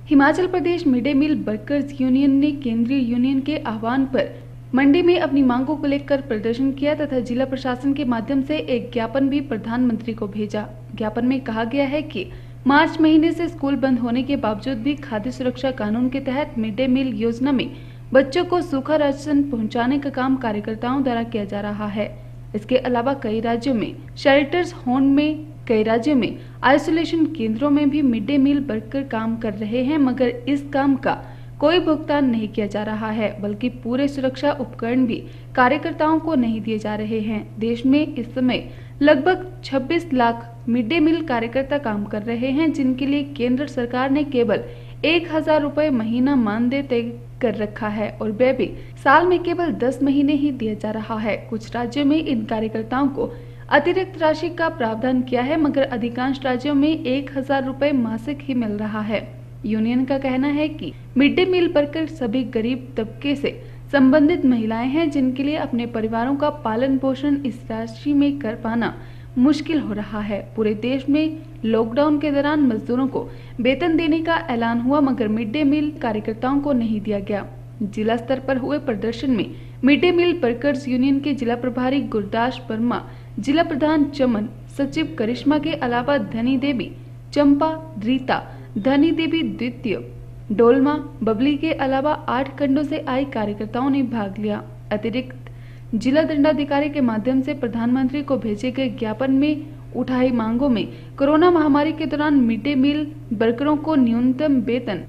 Himachal Pradesh mid day meal workers union ने केंद्रीय union के आह्वान पर मंडी में अपनी मांगों को लेकर प्रदर्शन किया तथा जिला प्रशासन के माध्यम से एक ज्ञापन भी प्रधानमंत्री को भेजा। ज्ञापन में कहा गया है कि मार्च महीने से स्कूल बंद होने के बावजूद भी खाद्य सुरक्षा कानून के तहत मिड डे मील योजना में बच्चों को सूखा राशन पहुंचाने का काम कार्यकर्ताओं द्वारा किया जा रहा है। इसके अलावा कई राज्यों में शेल्टर्स होम में, कई राज्यों में आइसोलेशन केंद्रों में भी मिड डे मील वर्कर काम कर रहे हैं, मगर इस काम का कोई भुगतान नहीं किया जा रहा है, बल्कि पूरे सुरक्षा उपकरण भी कार्यकर्ताओं को नहीं दिए जा रहे हैं। देश में इस समय लगभग 26 लाख मिड डे मील कार्यकर्ता काम कर रहे हैं, जिनके लिए केंद्र सरकार ने केवल 1000 रुपए महीना मानदेय तय कर रखा है और वह भी साल में केवल 10 महीने ही दिया जा रहा है। कुछ राज्यों में इन कार्यकर्ताओं को अतिरिक्त राशि का प्रावधान किया है, मगर अधिकांश राज्यों में 1000 रुपए मासिक ही मिल रहा है। यूनियन का कहना है कि मिड डे मील वर्कर सभी गरीब तबके से संबंधित महिलाएं हैं, जिनके लिए अपने परिवारों का पालन पोषण इस राशि में कर पाना मुश्किल हो रहा है। पूरे देश में लॉकडाउन के दौरान मजदूरों को वेतन देने का ऐलान हुआ, मगर मिड डे मील कार्यकर्ताओं को नहीं दिया गया। जिला स्तर पर हुए प्रदर्शन में mid day meal workers union के जिला प्रभारी गुरदास वर्मा, जिला प्रधान चमन, सचिव करिश्मा के अलावा धनी देवी, चंपा, रीता, धनी देवी द्वितीय, डोलमा, बबली के अलावा 8 खंडों से आई कार्यकर्ताओं ने भाग लिया। अतिरिक्त जिला दंडाधिकारी के माध्यम से प्रधानमंत्री को भेजे गए ज्ञापन में उठाई मांगों में कोरोना महामारी के दौरान मिड डे मील वर्करों को न्यूनतम वेतन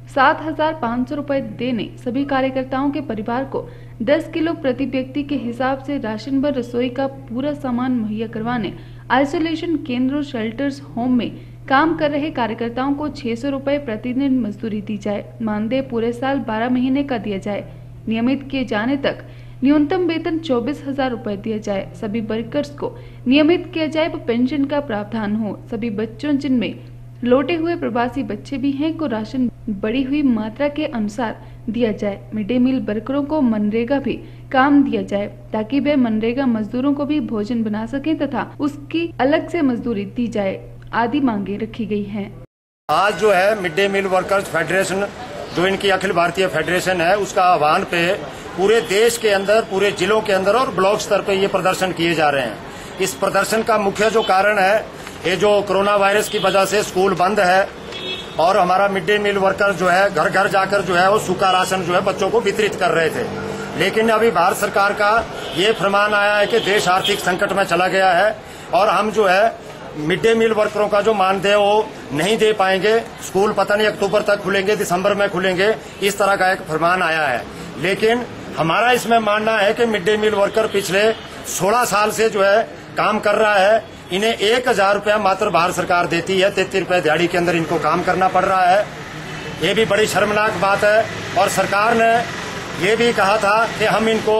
7500 रुपए देने, सभी कार्यकर्ताओं के परिवार को 10 किलो प्रति व्यक्ति के हिसाब से राशन व रसोई का पूरा सामान मुहैया करवाने, आइसोलेशन केंद्रों, शेल्टर्स होम में काम कर रहे कार्यकर्ताओं को 600 रुपए प्रतिदिन मजदूरी दी जाए, मानदेय पूरे साल 12 महीने का दिया जाए, नियमित किए जाने तक न्यूनतम वेतन 24,000 रुपए दिया जाए, सभी वर्कर्स को नियमित किया जाए व पेंशन का प्रावधान हो, सभी बच्चों जिनमें लौटे हुए प्रवासी बच्चे भी हैं को राशन बढ़ी हुई मात्रा के अनुसार दिया जाए। मिड डे मील वर्करों को मनरेगा भी काम दिया जाए ताकि वे मनरेगा मजदूरों को भी भोजन बना सकें तथा उसकी अलग से मजदूरी दी जाए आदि मांगे रखी गई हैं। आज जो है mid day meal workers federation, जो इनकी अखिल भारतीय फेडरेशन है, उसका आह्वान पे पूरे देश के अंदर, पूरे जिलों के अंदर और ब्लॉक स्तर पे ये प्रदर्शन किए जा रहे हैं। इस प्रदर्शन का मुख्य जो कारण है, ये जो कोरोना वायरस की वजह से स्कूल बंद है और हमारा मिड डे मील वर्कर जो है घर घर जाकर जो है वो सूखा राशन जो है बच्चों को वितरित कर रहे थे। लेकिन अभी भारत सरकार का ये फरमान आया है कि देश आर्थिक संकट में चला गया है और हम जो है मिड डे मील वर्करों का जो मानदेय वो नहीं दे पाएंगे। स्कूल पता नहीं अक्टूबर तक खुलेंगे, दिसंबर में खुलेंगे, इस तरह का एक फरमान आया है। लेकिन हमारा इसमें मानना है कि मिड डे मील वर्कर पिछले 16 साल से जो है काम कर रहा है। इन्हें 1000 रुपया मात्र भारत सरकार देती है, 33 रुपए दिहाड़ी के अंदर इनको काम करना पड़ रहा है। ये भी बड़ी शर्मनाक बात है। और सरकार ने ये भी कहा था कि हम इनको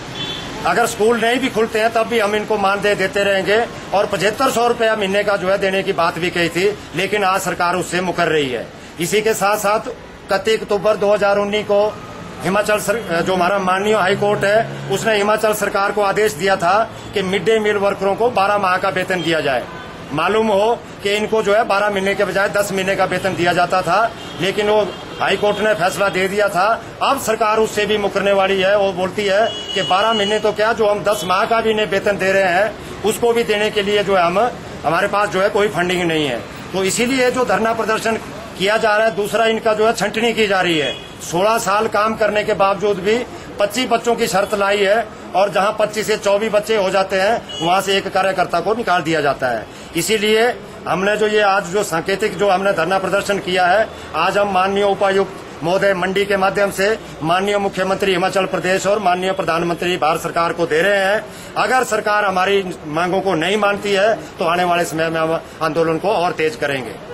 अगर स्कूल नहीं भी खुलते हैं तब भी हम इनको मानदेय देते रहेंगे और 7500 रुपया महीने का जो है देने की बात भी कही थी, लेकिन आज सरकार उससे मुकर रही है। इसी के साथ साथ 31 अक्टूबर 2019 को हिमाचल जो हमारा माननीय हाई कोर्ट है, उसने हिमाचल सरकार को आदेश दिया था कि मिड डे मील वर्करों को 12 माह का वेतन दिया जाए। मालूम हो कि इनको जो है 12 महीने के बजाय 10 महीने का वेतन दिया जाता था, लेकिन वो हाई कोर्ट ने फैसला दे दिया था। अब सरकार उससे भी मुकरने वाली है। वो बोलती है कि 12 महीने तो क्या, जो हम 10 माह का भी इन्हें वेतन दे रहे हैं उसको भी देने के लिए जो है हमारे पास जो है कोई फंडिंग नहीं है। तो इसीलिए जो धरना प्रदर्शन किया जा रहा है। दूसरा, इनका जो है छंटनी की जा रही है। 16 साल काम करने के बावजूद भी 25 बच्चों की शर्त लाई है और जहां 25 से 24 बच्चे हो जाते हैं वहां से एक कार्यकर्ता को निकाल दिया जाता है। इसीलिए हमने जो ये आज जो सांकेतिक जो हमने धरना प्रदर्शन किया है, आज हम माननीय उपायुक्त महोदय मंडी के माध्यम से माननीय मुख्यमंत्री हिमाचल प्रदेश और माननीय प्रधानमंत्री भारत सरकार को दे रहे हैं। अगर सरकार हमारी मांगों को नहीं मानती है तो आने वाले समय में हम आंदोलन को और तेज करेंगे।